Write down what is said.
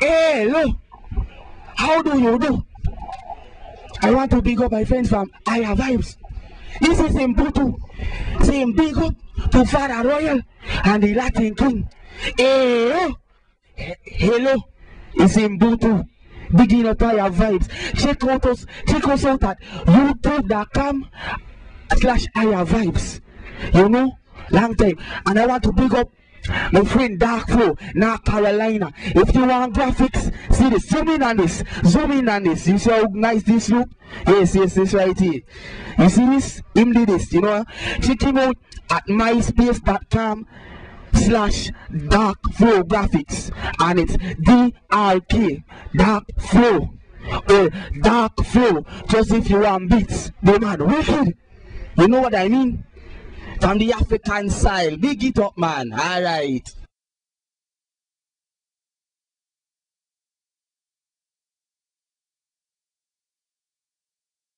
Hey, hello. How do you do? I want to big up my friends from Higher Vibes. This is Mputu. Say big up to Father Royal and the Latin King. Hey, hello. It's Mputu. Bigging up Higher Vibes. Check us out at youtube.com/Higher Vibes. You know, long time. And I want to big up my friend Dark Flow, North Carolina. If you want graphics, see this. Zoom in on this. Zoom in on this. You see how nice this look? Yes, this right here. You see this? Him did this, you know. Check him out at myspace.com/Dark Flow Graphics. And it's DRK, Dark Flow. Or Dark Flow. Just if you want beats. The man, wicked. You know what I mean? From the African style. Big it up, man. Alright.